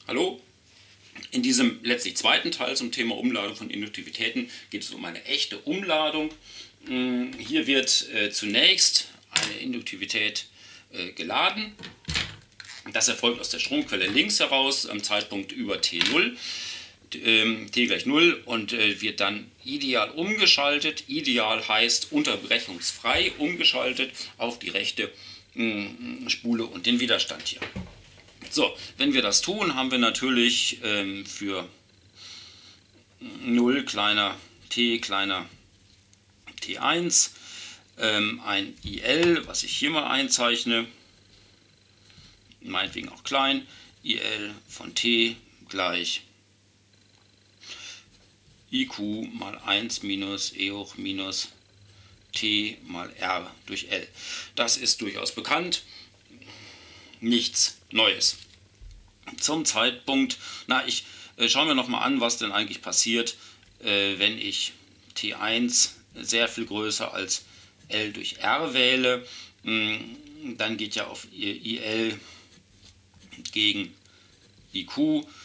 Hallo, in diesem letztlich zweiten Teil zum Thema Umladung von Induktivitäten geht es um eine echte Umladung. Hier wird zunächst eine Induktivität geladen. Das erfolgt aus der Stromquelle links heraus am Zeitpunkt über T0, T gleich 0, und wird dann ideal umgeschaltet. Ideal heißt unterbrechungsfrei umgeschaltet auf die rechte Spule und den Widerstand hier. So, wenn wir das tun, haben wir natürlich für 0 kleiner T1 ein IL, was ich hier mal einzeichne, meinetwegen auch klein, IL von T gleich IQ mal 1 minus E hoch minus T mal R durch L. Das ist durchaus bekannt, nichts Neues. Zum Zeitpunkt, schauen wir noch mal an, was denn eigentlich passiert, wenn ich T1 sehr viel größer als L durch R wähle. Dann geht ja auf IL gegen IQ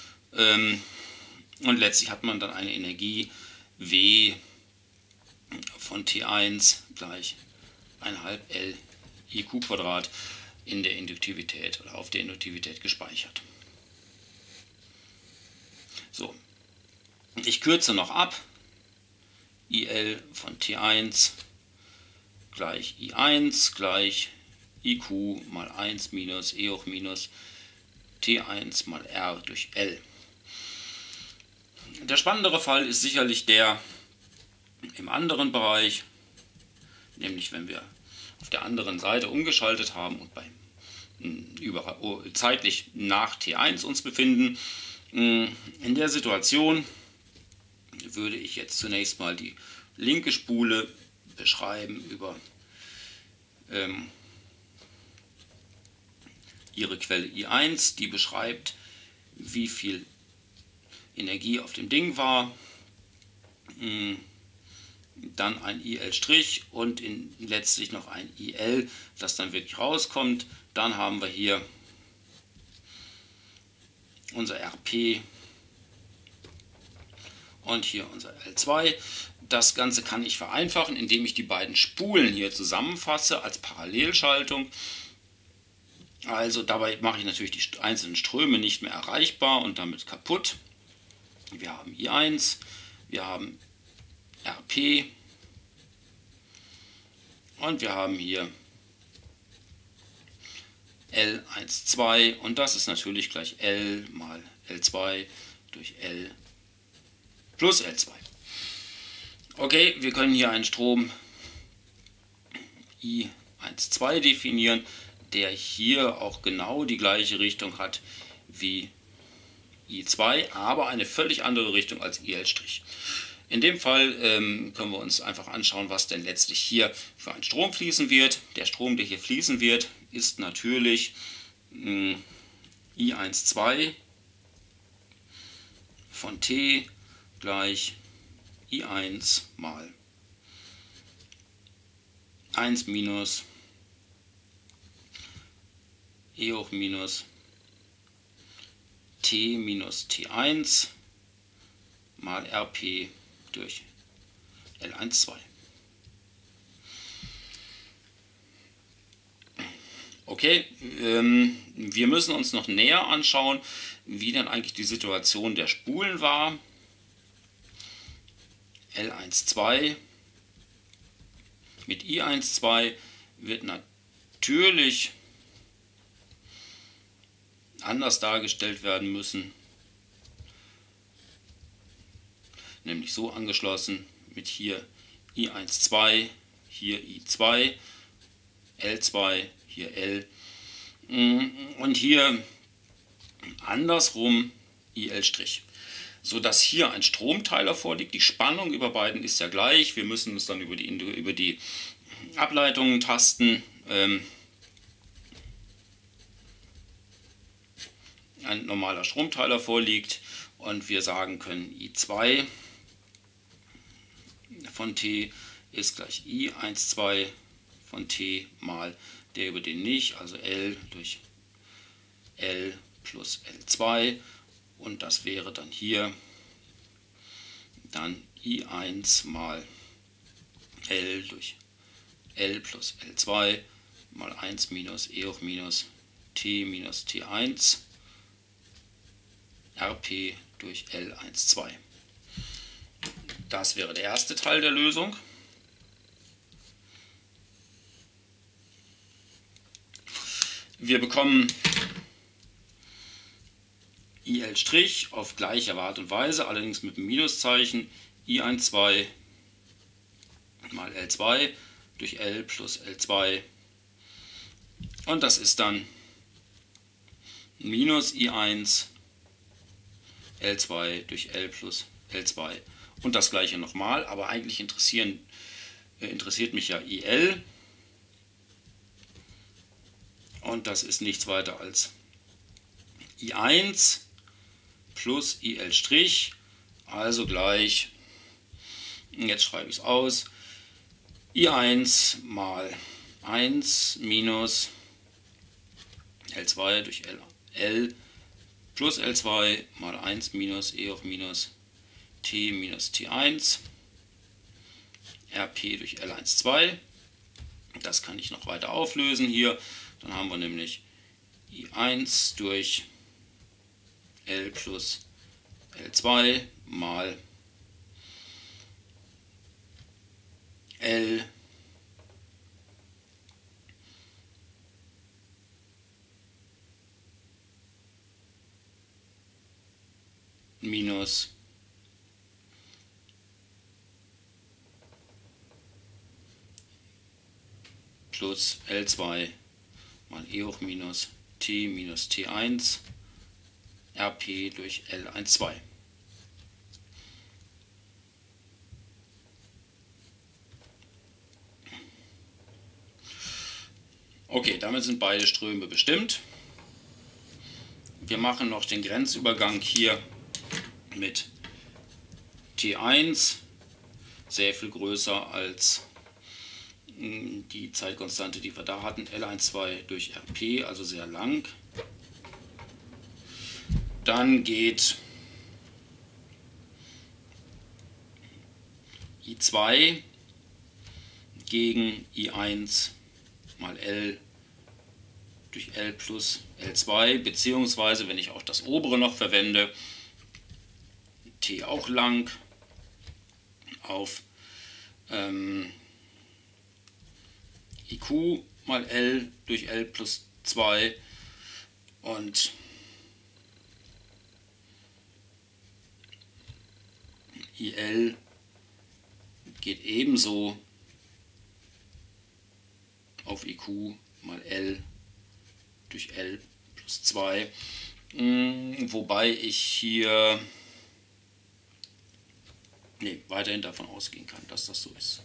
und letztlich hat man dann eine Energie W von T1 gleich 1,5 L IQ Quadrat in der Induktivität oder auf der Induktivität gespeichert. So, ich kürze noch ab. IL von T1 gleich I1 gleich IQ mal 1 minus E hoch minus T1 mal R durch L. Der spannendere Fall ist sicherlich der im anderen Bereich, nämlich wenn wir auf der anderen Seite umgeschaltet haben und zeitlich nach T1 uns befinden. In der Situation würde ich jetzt zunächst mal die linke Spule beschreiben über ihre Quelle I1, die beschreibt, wie viel Energie auf dem Ding war. Dann ein IL' und letztlich noch ein IL, das dann wirklich rauskommt. Dann haben wir hier unser RP und hier unser L2. Das Ganze kann ich vereinfachen, indem ich die beiden Spulen hier zusammenfasse als Parallelschaltung. Also dabei mache ich natürlich die einzelnen Ströme nicht mehr erreichbar und damit kaputt. Wir haben I1, wir haben RP und wir haben hier L12 und das ist natürlich gleich L mal L2 durch L plus L2. Okay, wir können hier einen Strom I12 definieren, der hier auch genau die gleiche Richtung hat wie I2, aber eine völlig andere Richtung als IL'. In dem Fall können wir uns einfach anschauen, was denn letztlich hier für ein Strom fließen wird. Der Strom, der hier fließen wird, ist natürlich I12 von T gleich I1 mal 1 minus E hoch minus T minus T1 mal RP durch L12. Okay, wir müssen uns noch näher anschauen, wie dann eigentlich die Situation der Spulen war. L12 mit I12 wird natürlich anders dargestellt werden müssen, nämlich so angeschlossen mit hier I12, hier I2, L2, hier L und hier andersrum IL', sodass hier ein Stromteiler vorliegt. Die Spannung über beiden ist ja gleich, wir müssen uns dann über die Ableitungen tasten. Ein normaler Stromteiler vorliegt und wir sagen können I2 von T ist gleich I12 von T mal der über den nicht, also L durch L plus L2 und das wäre dann hier dann I1 mal L durch L plus L2 mal 1 minus E hoch minus T1 RP durch L12. Das wäre der erste Teil der Lösung. Wir bekommen IL' auf gleiche Art und Weise, allerdings mit einem Minuszeichen, I12 mal L2 durch L plus L2 und das ist dann minus I1 L2 durch L plus L2 und das gleiche nochmal, aber eigentlich interessiert mich ja IL und das ist nichts weiter als I1 plus IL', also gleich, jetzt schreibe ich es aus, I1 mal 1 minus L2 durch L plus L2 mal 1 minus E hoch minus T1 RP durch L12. Das kann ich noch weiter auflösen hier. Dann haben wir nämlich I1 durch L plus L2 mal L minus plus L2 mal E hoch minus T1 RP durch L12. Okay, damit sind beide Ströme bestimmt. Wir machen noch den Grenzübergang hier mit T1, sehr viel größer als die Zeitkonstante, die wir da hatten, L12 durch RP, also sehr lang. Dann geht I2 gegen I1 mal L durch L plus L2, beziehungsweise wenn ich auch das obere noch verwende, T auch lang auf IQ mal L durch L plus 2 und IL geht ebenso auf IQ mal L durch L plus 2, wobei ich hier weiterhin davon ausgehen kann, dass das so ist.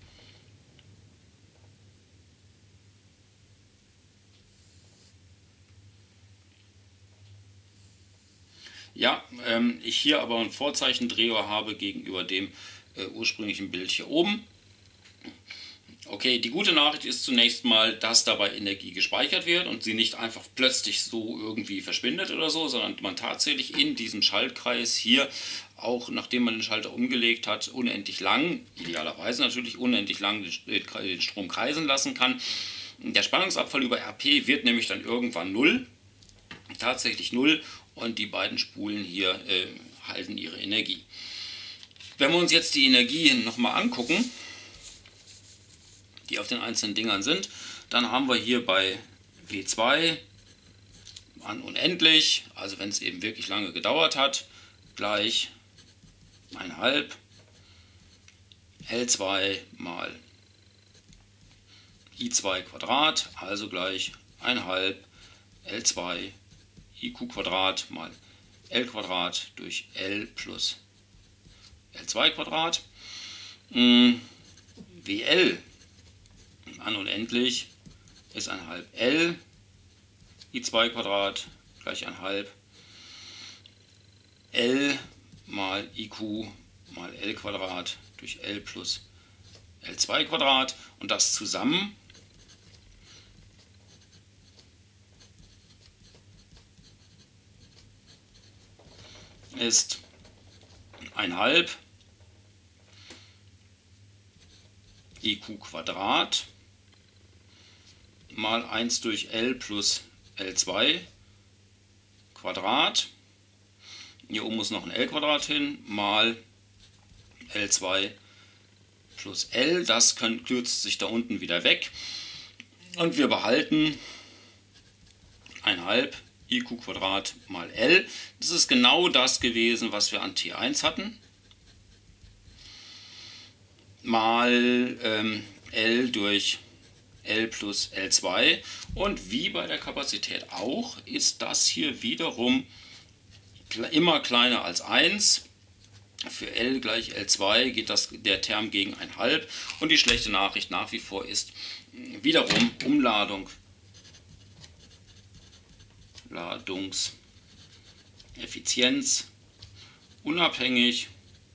Ja, ich hier aber einen Vorzeichendrehor habe gegenüber dem ursprünglichen Bild hier oben. Okay, die gute Nachricht ist zunächst mal, dass dabei Energie gespeichert wird und sie nicht einfach plötzlich so irgendwie verschwindet oder so, sondern man tatsächlich in diesem Schaltkreis hier, auch nachdem man den Schalter umgelegt hat, unendlich lang, idealerweise natürlich unendlich lang den Strom kreisen lassen kann. Der Spannungsabfall über RP wird nämlich dann irgendwann 0, tatsächlich 0, und die beiden Spulen hier halten ihre Energie. Wenn wir uns jetzt die Energien nochmal angucken, die auf den einzelnen Dingern sind, dann haben wir hier bei W2 an unendlich, also wenn es eben wirklich lange gedauert hat, gleich 1,5 L2 mal I2 Quadrat, also gleich 1,5 L2 IQ Quadrat mal L Quadrat durch L plus L2 Quadrat. WL an unendlich ist 1,5 L I2 Quadrat gleich 1,5 L mal IQ mal L Quadrat durch L plus L2 Quadrat und das zusammen ist 1/2 IQ² mal 1 durch L plus L2 Quadrat. Hier oben muss noch ein L² hin, mal L2 plus L. Das kürzt sich da unten wieder weg. Und wir behalten 1/2 IQ² mal L. Das ist genau das gewesen, was wir an T1 hatten. Mal L durch L plus L2. Und wie bei der Kapazität auch, ist das hier wiederum immer kleiner als 1. Für L gleich L2 geht der Term gegen 1/2. Und die schlechte Nachricht nach wie vor ist wiederum Umladung, Ladungseffizienz, unabhängig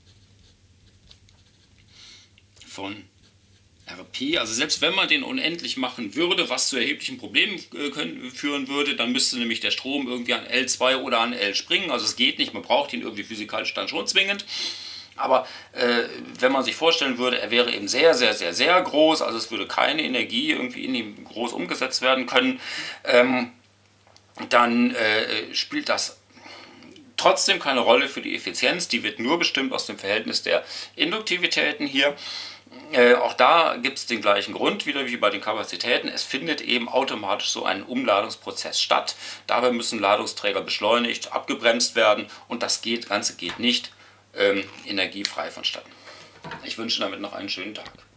von RP. Also selbst wenn man den unendlich machen würde, was zu erheblichen Problemen führen würde, dann müsste nämlich der Strom irgendwie an L2 oder an L springen. Also es geht nicht, man braucht ihn irgendwie physikalisch dann schon zwingend. Aber wenn man sich vorstellen würde, er wäre eben sehr, sehr, sehr, sehr groß, also es würde keine Energie irgendwie in ihm groß umgesetzt werden können, dann spielt das trotzdem keine Rolle für die Effizienz. Die wird nur bestimmt aus dem Verhältnis der Induktivitäten hier. Auch da gibt es den gleichen Grund wieder wie bei den Kapazitäten. Es findet eben automatisch so ein Umladungsprozess statt. Dabei müssen Ladungsträger beschleunigt, abgebremst werden und das Ganze geht nicht energiefrei vonstatten. Ich wünsche damit noch einen schönen Tag.